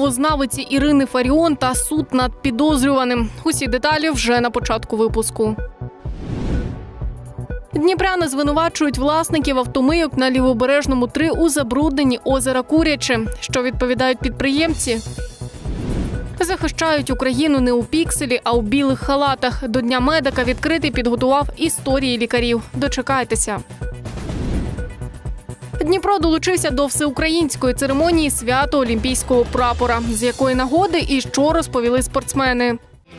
мовознавиці Ірини Фаріон та суд над підозрюваним. Усі деталі вже на початку випуску. Дніпряни звинувачують власників автомийок на Лівобережному 3 у забрудненні озера Куряче. Що відповідають підприємці? Захищають Україну не у пікселі, а у білих халатах. До Дня медика відкритий підготував історії лікарів. Дочекайтеся. Дніпро долучився до всеукраїнської церемонії свято Олімпійського прапора. З якої нагоди і що розповіли спортсмени.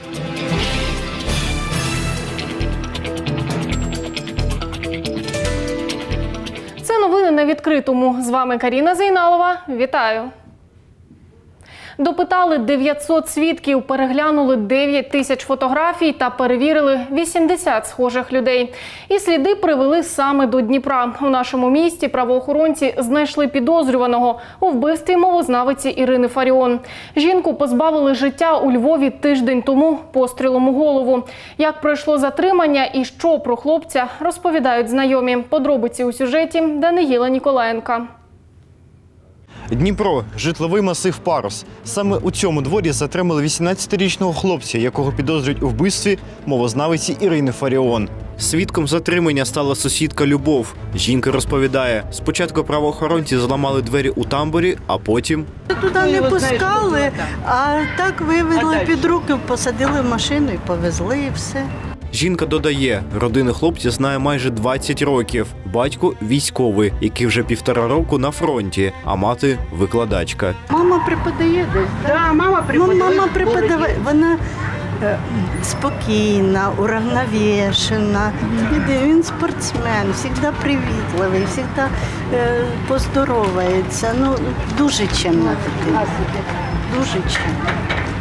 Це новини на відкритому. З вами Каріна Зейналова. Вітаю! Допитали 900 свідків, переглянули 9 тисяч фотографій та перевірили 80 схожих людей. І сліди привели саме до Дніпра. У нашому місті правоохоронці знайшли підозрюваного у вбивстві мовознавиці Ірини Фаріон. Жінку позбавили життя у Львові тиждень тому пострілом у голову. Як пройшло затримання і що про хлопця, розповідають знайомі. Подробиці у сюжеті Даниїла Ніколаєнка. Дніпро – житловий масив Парус. Саме у цьому дворі затримали 18-річного хлопця, якого підозрюють у вбивстві мовознавиці Ірини Фаріон. Свідком затримання стала сусідка Любов. Жінка розповідає, спочатку правоохоронці зламали двері у тамбурі, а потім... Туди не пускали, а так вивели під руки, посадили в машину і повезли, і все. Жінка додає, родину хлопця знає майже 20 років. Батько – військовий, який вже 1,5 року на фронті, а мати – викладачка. Мама преподає десь? Так, мама преподає. Мама преподає. Вона спокійна, уравновешена. Він спортсмен, завжди привітливий, завжди поздоровається. Ну, дуже чемна дитина. Дуже чемна.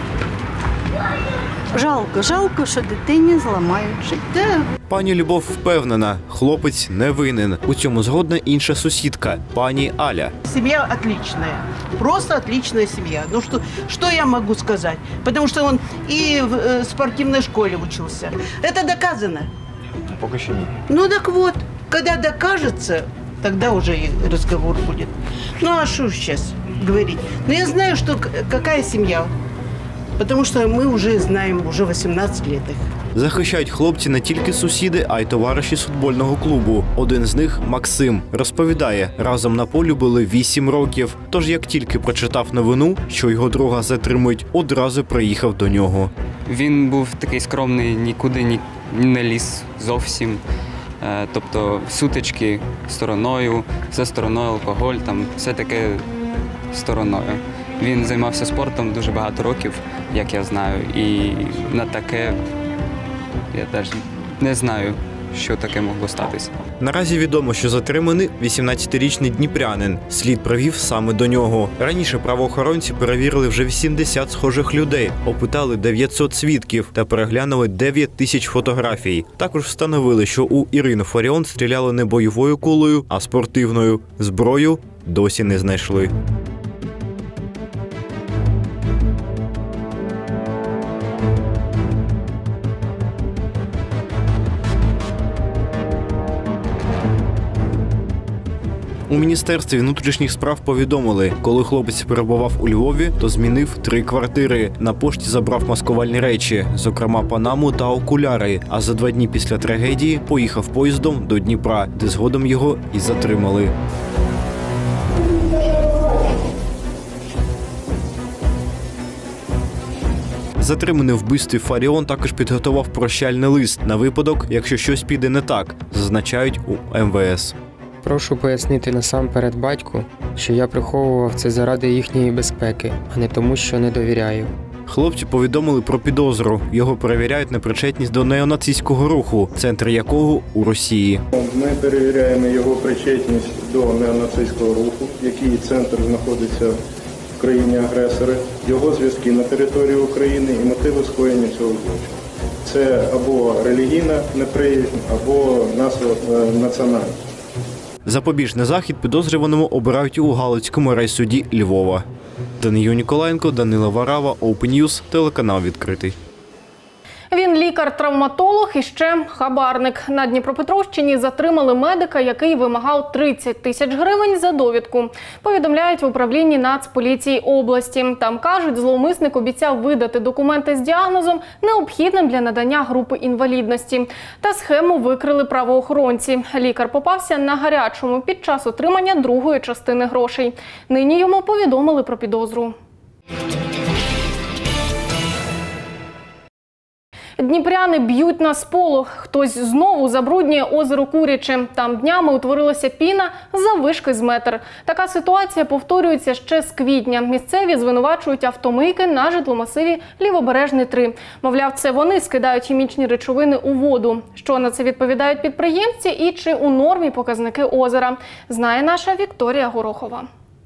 Жалко, що дитині зламають життя. Пані Любов впевнена, хлопець не винен. У цьому згодна інша сусідка, пані Аля. Семья отличная, просто отличная семья. Ну что я могу сказать? Потому что он и в спортивной школе учился. Это доказано. Поки що ні. Ну так вот, когда докажется, тогда уже и разговор будет. Ну а что сейчас говорить? Но я знаю, что какая семья. Потому что мы уже знаем, уже 18 лет их. Захищають хлопці не тільки сусіди, а й товариші з футбольного клубу. Один з них – Максим. Розповідає, разом на полі були 8 років. Тож як тільки прочитав новину, що його друга затримують, одразу приїхав до нього. Він був такий скромний, нікуди не ліз зовсім. Тобто сутички стороною, все стороною, алкоголь, там все таке стороною. Він займався спортом дуже багато років, як я знаю, і на таке я навіть не знаю, що таке могло статися. Наразі відомо, що затриманий 18-річний дніпрянин. Слід привів саме до нього. Раніше правоохоронці перевірили вже 80 схожих людей, опитали 900 свідків та переглянули 9 тисяч фотографій. Також встановили, що у Ірини Фаріон стріляли не бойовою кулею, а спортивною. Зброю досі не знайшли. У Міністерстві внутрішніх справ повідомили, коли хлопець перебував у Львові, то змінив 3 квартири. На пошті забрав маскувальні речі, зокрема панаму та окуляри, а за 2 дні після трагедії поїхав поїздом до Дніпра, де згодом його і затримали. Затриманий в вбивстві Фаріон також підготував прощальний лист на випадок, якщо щось піде не так, зазначають у МВС. Прошу пояснити насамперед батьку, що я приховував це заради їхньої безпеки, а не тому, що не довіряю. Хлопцю повідомили про підозру. Його перевіряють на причетність до неонацистського руху, центр якого у Росії. Ми перевіряємо його причетність до неонацистського руху, який центр знаходиться в країні-агресори, його зв'язки на території України і мотиви скоєння цього злочину. Це або релігійна неприязнь, або національна. Запобіжний захід підозрюваному обирають у Галицькому райсуді Львова. Даниїл Ніколаєнко, Данила Варава, Open News, телеканал «Відкритий». Він лікар-травматолог і ще хабарник. На Дніпропетровщині затримали медика, який вимагав 30 тисяч гривень за довідку. Повідомляють в управлінні Нацполіції області. Там кажуть, зловмисник обіцяв видати документи з діагнозом, необхідним для надання групи інвалідності. Та схему викрили правоохоронці. Лікар попався на гарячому під час отримання другої частини грошей. Нині йому повідомили про підозру. Дніпряни б'ють на сполох. Хтось знову забруднює озеро Куряче. Там днями утворилася піна заввишки з метр. Така ситуація повторюється ще з квітня. Місцеві звинувачують автомийки на житломасиві Лівобережний 3. Мовляв, це вони скидають хімічні речовини у воду. Що на це відповідають підприємці і чи у нормі показники озера, знає наша Вікторія Горохова.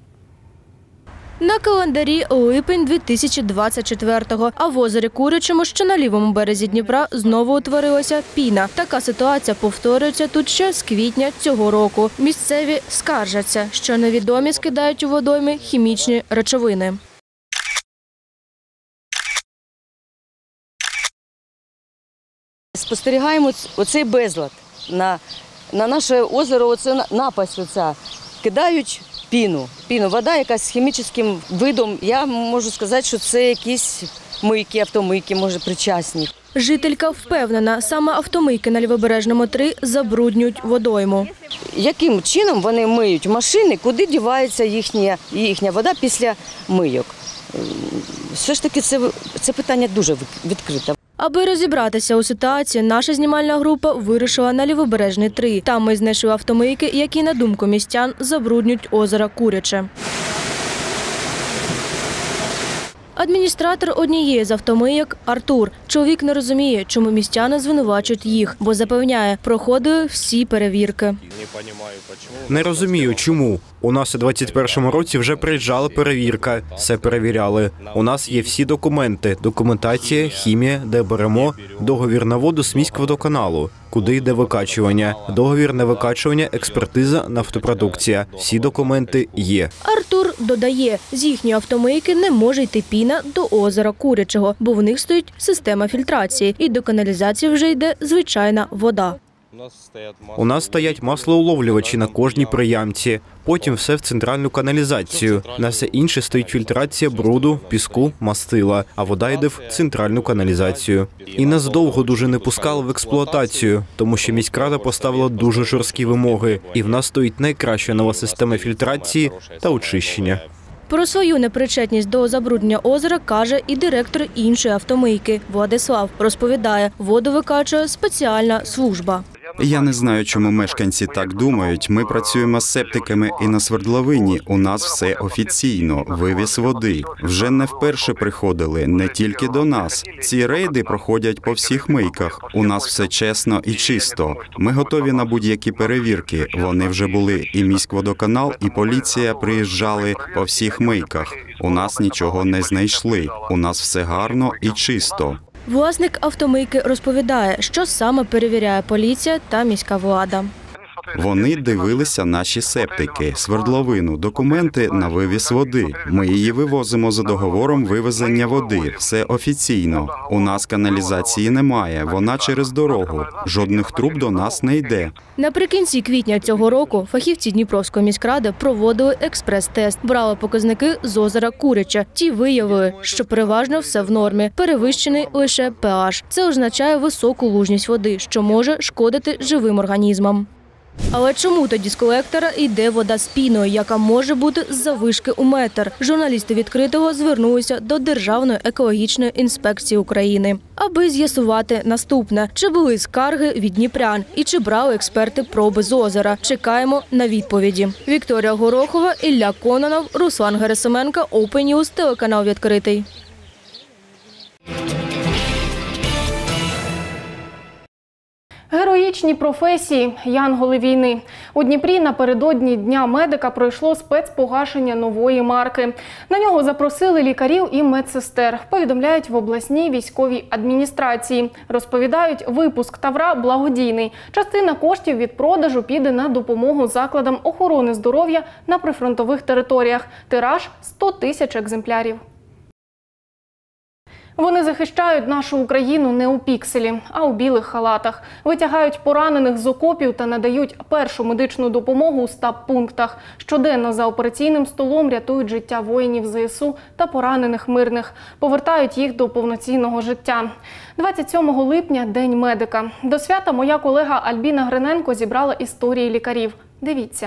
На календарі липень 2024-го, а в озері Курячому, що на лівому березі Дніпра, знову утворилася піна. Така ситуація повторюється тут ще з квітня цього року. Місцеві скаржаться, що невідомі скидають у водойми хімічні речовини. Спостерігаємо оцей безлад. На наше озеро оце напасть оця. Кидають піну. Вода якась з хімічним видом. Я можу сказати, що це якісь мийки, автомийки, може, причасні. Жителька впевнена, саме автомийки на Лівобережному 3 забруднюють водойму. Яким чином вони миють машини, куди дівається їхня вода після мийок? Все ж таки це питання дуже відкрите. Аби розібратися у ситуації, наша знімальна група вирушила на Лівобережний 3. Там ми знайшли автомийки, які, на думку містян, забруднюють озеро Куряче. Адміністратор однієї з автомийок – Артур. Чоловік не розуміє, чому містяни звинувачують їх, бо запевняє, проходили всі перевірки. Не розумію, чому. У нас у 2021 році вже приїжджала перевірка, все перевіряли. У нас є всі документи, документація, хімія, де беремо, договір на воду з міськводоканалу, куди йде викачування, договір на викачування, експертиза, нафтопродукція. Всі документи є. Артур додає, з їхньої автомийки не може йти піна до озера Курячого, бо в них стоїть система фільтрації, і до каналізації вже йде звичайна вода. У нас стоять маслоуловлювачі на кожній приямці, потім все в центральну каналізацію. На все інше стоїть фільтрація бруду, піску, мастила, а вода йде в центральну каналізацію. І нас довго дуже не пускали в експлуатацію, тому що міськрада поставила дуже жорсткі вимоги, і в нас стоїть найкраща нова система фільтрації та очищення. Про свою непричетність до забруднення озера каже і директор іншої автомийки Владислав. Розповідає, воду викачує спеціальна служба. Я не знаю, чому мешканці так думають. Ми працюємо з септиками і на свердловині. У нас все офіційно. Вивіз води. Вже не вперше приходили, не тільки до нас. Ці рейди проходять по всіх мийках. У нас все чесно і чисто. Ми готові на будь-які перевірки. Вони вже були. І міськводоканал, і поліція приїжджали по всіх мийках. У нас нічого не знайшли. У нас все гарно і чисто. Власник автомийки розповідає, що саме перевіряє поліція та міська влада. Вони дивилися наші септики, свердловину, документи на вивіз води. Ми її вивозимо за договором вивезення води. Все офіційно. У нас каналізації немає, вона через дорогу. Жодних труб до нас не йде. Наприкінці квітня цього року фахівці Дніпровської міськради проводили експрес-тест. Брали показники з озера Куряче. Ті виявили, що переважно все в нормі. Перевищений лише pH. Це означає високу лужність води, що може шкодити живим організмам. Але чому тоді з колектора йде вода з піною, яка може бути заввишки у метр? Журналісти «Відкритого» звернулися до Державної екологічної інспекції України, аби з'ясувати наступне. Чи були скарги від дніпрян і чи брали експерти проби з озера? Чекаємо на відповіді. Вікторія Горохова, Ілля Кононов, Руслан Герасименко, Open News, телеканал «Відкритий». Героїчні професії – янголи війни. У Дніпрі напередодні Дня медика пройшло спецпогашення нової марки. На нього запросили лікарів і медсестер, повідомляють в обласній військовій адміністрації. Розповідають, випуск тавра благодійний. Частина коштів від продажу піде на допомогу закладам охорони здоров'я на прифронтових територіях. Тираж – 100 тисяч екземплярів. Вони захищають нашу Україну не у пікселі, а у білих халатах. Витягають поранених з окопів та надають першу медичну допомогу у стаб-пунктах. Щоденно за операційним столом рятують життя воїнів ЗСУ та поранених мирних. Повертають їх до повноцінного життя. 27 липня – День медика. До свята моя колега Альбіна Гриненко зібрала історії лікарів. Дивіться.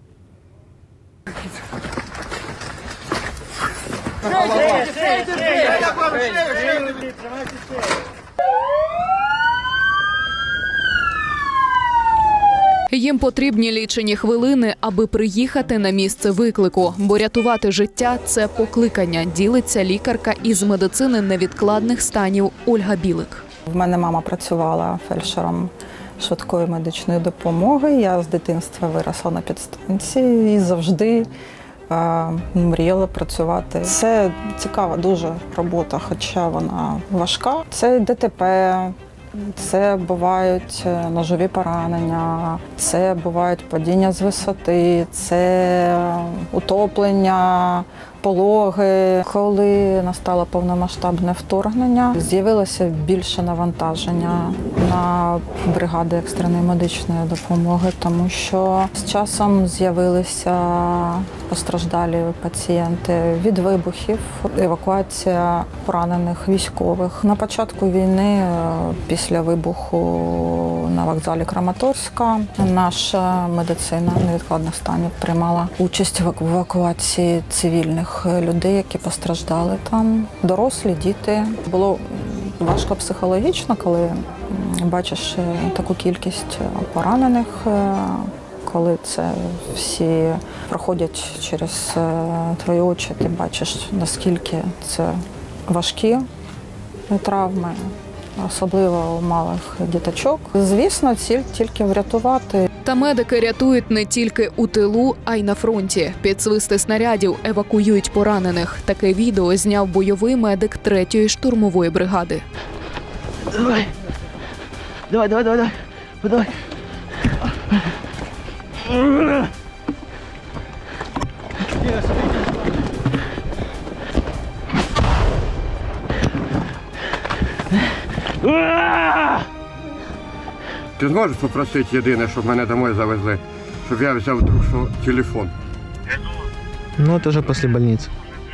Їм потрібні лічені хвилини, аби приїхати на місце виклику. Бо рятувати життя – це покликання, ділиться лікарка із медицини невідкладних станів Ольга Білик. В мене мама працювала фельдшером швидкої медичної допомоги. Я з дитинства виросла на підстанції і завжди мріяла працювати. Це цікава дуже робота, хоча вона важка. Це ДТП, це бувають ножові поранення, це бувають падіння з висоти, це утоплення, пологи. Коли настало повномасштабне вторгнення, з'явилося більше навантаження на бригади екстреної медичної допомоги, тому що з часом з'явилися постраждалі пацієнти від вибухів, евакуація поранених військових. На початку війни, після вибуху на вокзалі Краматорська, наша медицина невідкладних станів приймала участь в евакуації цивільних людей, які постраждали там. Дорослі, діти. Було важко психологічно, коли бачиш таку кількість поранених, коли це всі проходять через твої очі, ти бачиш, наскільки це важкі травми, особливо у малих діточок. Звісно, ціль тільки врятувати. Та медики рятують не тільки у тилу, а й на фронті. Під свисти снарядів евакуюють поранених. Таке відео зняв бойовий медик 3-ї штурмової бригади. Давай. Ти зможеш попросити єдине, щоб мене домой завезли, щоб я взяв друг телефон? Ну, це вже після лікарні.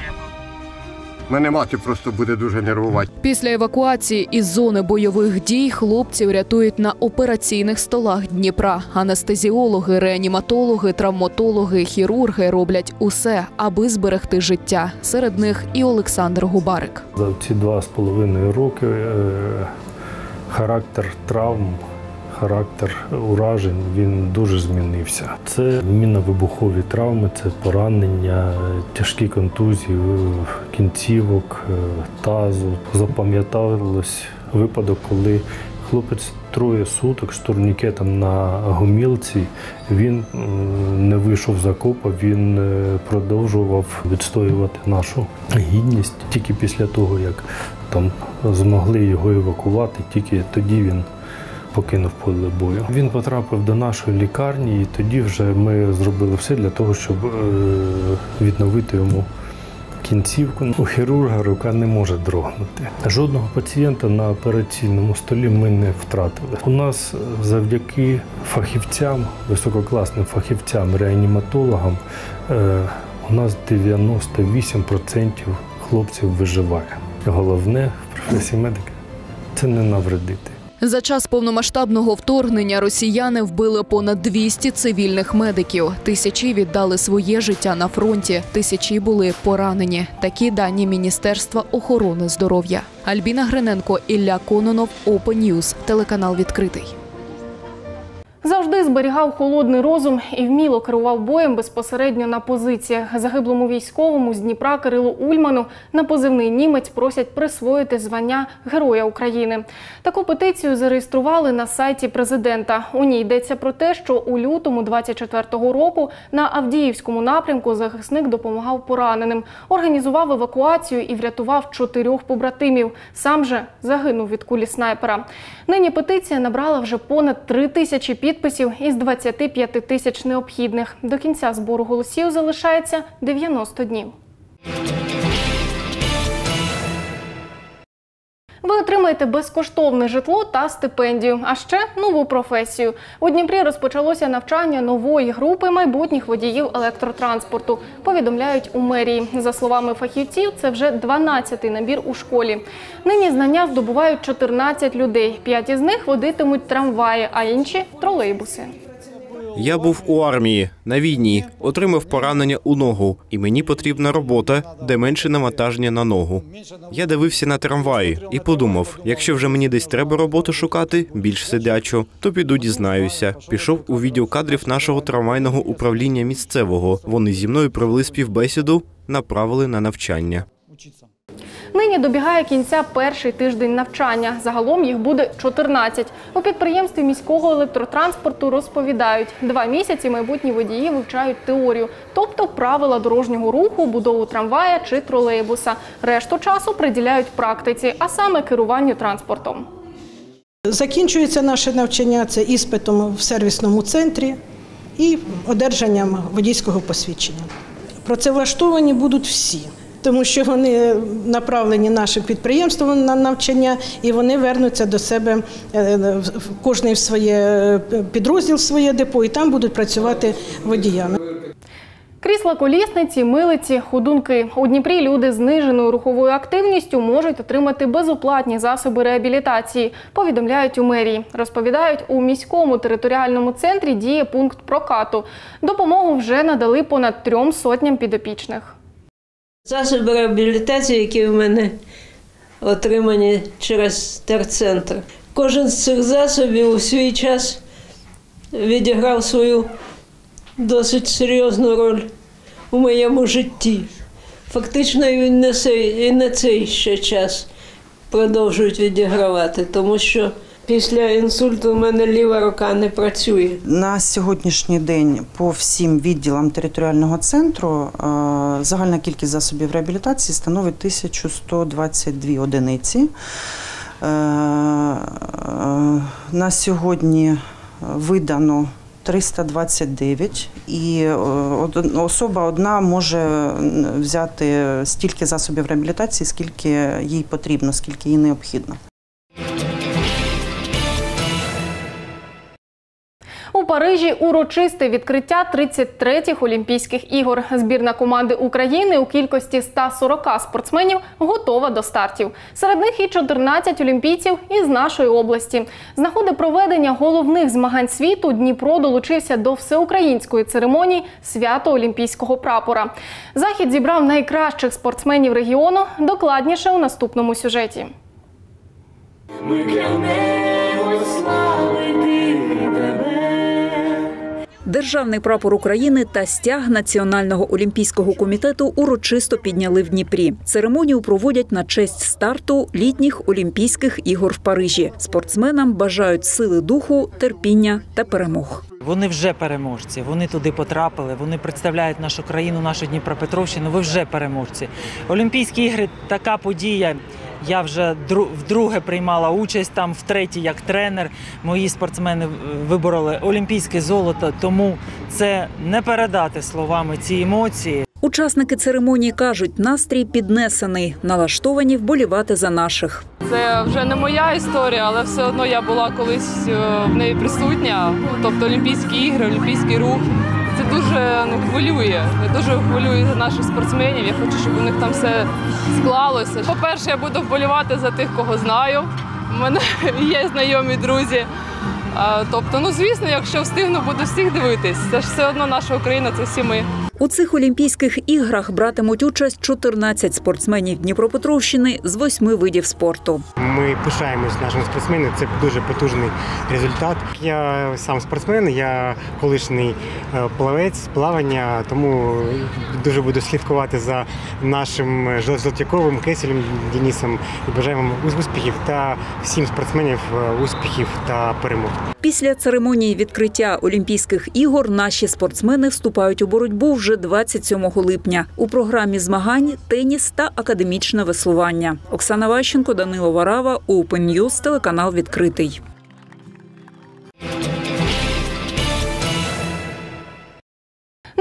Мене мати просто буде дуже нервувати. Після евакуації із зони бойових дій хлопців рятують на операційних столах Дніпра. Анестезіологи, реаніматологи, травматологи, хірурги роблять усе, аби зберегти життя. Серед них і Олександр Губарик. За ці 2,5 роки характер травм, характер уражень, він дуже змінився. Це мінно-вибухові травми, це поранення, тяжкі контузії кінцівок, тазу. Запам'яталось випадок, коли хлопець 3 суток з турнікетом на гомілці, він не вийшов з окопа, він продовжував відстоювати нашу гідність. Тільки після того, як там змогли його евакувати, тільки тоді він покинув поле бою. Він потрапив до нашої лікарні, і тоді вже ми зробили все для того, щоб відновити йому кінцівку. У хірурга рука не може дрогнути. Жодного пацієнта на операційному столі ми не втратили. У нас завдяки фахівцям, висококласним фахівцям, реаніматологам, у нас 98% хлопців виживає. Головне в професії медика – це не навредити. За час повномасштабного вторгнення росіяни вбили понад 200 цивільних медиків. Тисячі віддали своє життя на фронті, тисячі були поранені. Такі дані Міністерства охорони здоров'я. Альбіна Гриненко, Ілля Кононов, Open News, телеканал «Відкритий». Завжди зберігав холодний розум і вміло керував боєм безпосередньо на позиціях. Загиблому військовому з Дніпра Кирилу Ульману на позивний «Німець» просять присвоїти звання Героя України. Таку петицію зареєстрували на сайті президента. У ній йдеться про те, що у лютому 24-го року на Авдіївському напрямку захисник допомагав пораненим, організував евакуацію і врятував 4 побратимів. Сам же загинув від кулі снайпера. Нині петиція набрала вже понад 3000 підписів із 25 тисяч необхідних. До кінця збору голосів залишається 90 днів. Ви отримаєте безкоштовне житло та стипендію, а ще нову професію. У Дніпрі розпочалося навчання нової групи майбутніх водіїв електротранспорту, повідомляють у мерії. За словами фахівців, це вже 12-й набір у школі. Нині знання здобувають 14 людей. 5 із них водитимуть трамваї, а інші – тролейбуси. Я був у армії, на війні, отримав поранення у ногу, і мені потрібна робота, де менше навантаження на ногу. Я дивився на трамваї і подумав, якщо вже мені десь треба роботу шукати, більш сидячу, то піду дізнаюся. Пішов у відділ кадрів нашого трамвайного управління місцевого. Вони зі мною провели співбесіду, направили на навчання. Нині добігає кінця перший тиждень навчання. Загалом їх буде 14. У підприємстві міського електротранспорту розповідають, 2 місяці майбутні водії вивчають теорію, тобто правила дорожнього руху, будову трамвая чи тролейбуса. Решту часу приділяють практиці, а саме керуванню транспортом. Закінчується наше навчання – це іспитом в сервісному центрі і одержанням водійського посвідчення. Працевлаштовані будуть всі, тому що вони направлені нашим підприємством на навчання і вони вернуться до себе, кожен в своє підрозділ, в своє депо, і там будуть працювати водіями. Крісла колісниці, милиці, ходунки. У Дніпрі люди з зниженою руховою активністю можуть отримати безоплатні засоби реабілітації, повідомляють у мерії. Розповідають, у міському територіальному центрі діє пункт прокату. Допомогу вже надали понад 300 підопічних. Засоби реабілітації, які в мене отримані через терцентр. Кожен з цих засобів у свій час відіграв свою досить серйозну роль у моєму житті. Фактично і на цей ще час продовжують відігравати, тому що після інсульту у мене ліва рука не працює. На сьогоднішній день по всім відділам територіального центру загальна кількість засобів реабілітації становить 1122 одиниці. На сьогодні видано 329, і особа одна може взяти стільки засобів реабілітації, скільки їй потрібно, скільки їй необхідно. У Парижі урочисте відкриття 33-х Олімпійських ігор. Збірна команди України у кількості 140 спортсменів готова до стартів. Серед них і 14 олімпійців із нашої області. З нагоди проведення головних змагань світу Дніпро долучився до всеукраїнської церемонії «Свято Олімпійського прапора». Захід зібрав найкращих спортсменів регіону. Докладніше у наступному сюжеті. Ми клянемо славити тебе. Державний прапор України та стяг Національного олімпійського комітету урочисто підняли в Дніпрі. Церемонію проводять на честь старту літніх Олімпійських ігор в Парижі. Спортсменам бажають сили духу, терпіння та перемог. Вони вже переможці, вони туди потрапили, вони представляють нашу країну, нашу Дніпропетровщину, ви вже переможці. Олімпійські ігри – така подія. Я вже вдруге приймала участь там, втретє як тренер. Мої спортсмени вибороли олімпійське золото, тому це не передати словами ці емоції. Учасники церемонії кажуть, настрій піднесений, налаштовані вболівати за наших. Це вже не моя історія, але все одно я була колись в неї присутня. Тобто Олімпійські ігри, Олімпійський рух. Це дуже хвилює. Я дуже хвилюю за наших спортсменів. Я хочу, щоб у них там все склалося. По-перше, я буду вболівати за тих, кого знаю. У мене є знайомі друзі. Тобто, звісно, якщо встигну, буду всіх дивитись. Це ж все одно наша Україна, це всі ми. У цих Олімпійських іграх братимуть участь 14 спортсменів Дніпропетровщини з 8 видів спорту. Ми пишаємось нашими спортсменами, це дуже потужний результат. Я сам спортсмен, я колишній плавець, плавання, тому дуже буду слідкувати за нашим Золотяковим, Кеселем, Денисом і бажаємо успіхів та всім спортсменів успіхів та перемог. Після церемонії відкриття Олімпійських ігор наші спортсмени вступають у боротьбу вже 27 липня. У програмі змагань – теніс та академічне веслування. Оксана Ващенко, Данило Варава, Open News, телеканал «Відкритий». На вулиці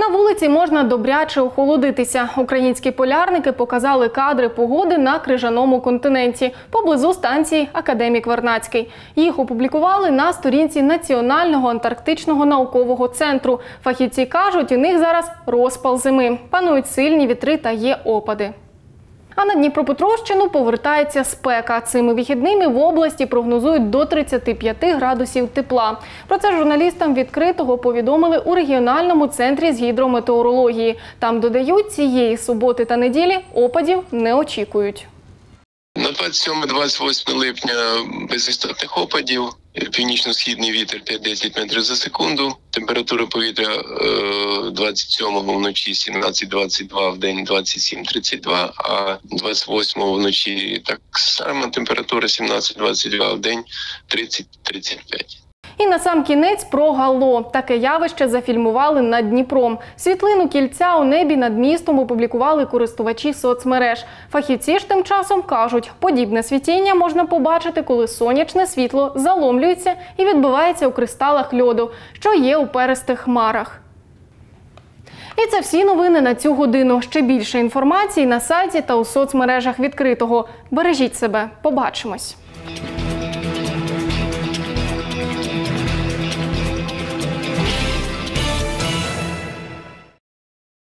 Взимці можна добряче охолодитися. Українські полярники показали кадри погоди на крижаному континенті поблизу станції «Академік Вернадський». Їх опублікували на сторінці Національного антарктичного наукового центру. Фахівці кажуть, у них зараз розпал зими. Панують сильні вітри та є опади. А на Дніпропетровщину повертається спека. Цими вихідними в області прогнозують до 35 градусів тепла. Про це журналістам «Відкритого» повідомили у регіональному центрі з гідрометеорології. Там додають, цієї суботи та неділі опадів не очікують. На 27-28 липня без істотних опадів. Північно-східний вітер 5-10 метрів за секунду. Температура повітря 27-го вночі 17-22, в день 27-32, а 28-го вночі так само температура 17-22, в день 30-35. І на сам кінець про Гало. Таке явище зафільмували над Дніпром. Світлину кільця у небі над містом опублікували користувачі соцмереж. Фахівці ж тим часом кажуть, подібне світіння можна побачити, коли сонячне світло заломлюється і відбивається у кристалах льоду, що є у перистих хмарах. І це всі новини на цю годину. Ще більше інформації на сайті та у соцмережах «Відкритого». Бережіть себе. Побачимось.